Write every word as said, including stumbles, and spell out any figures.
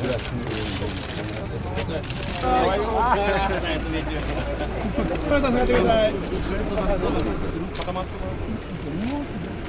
さん、座ってください。固まってます。